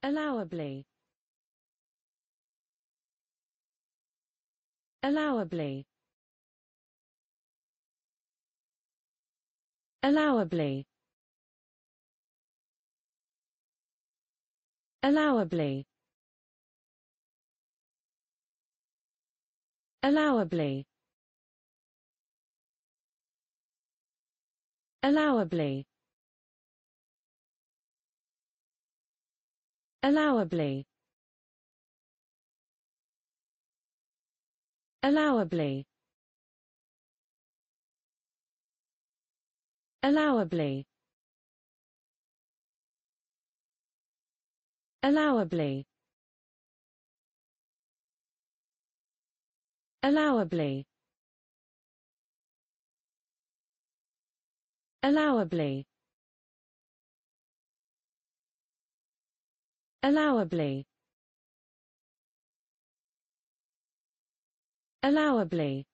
allowably, allowably, allowably, allowably, allowably, allowably, allowably, allowably, allowably, allowably, allowably, allowably, allowably, allowably,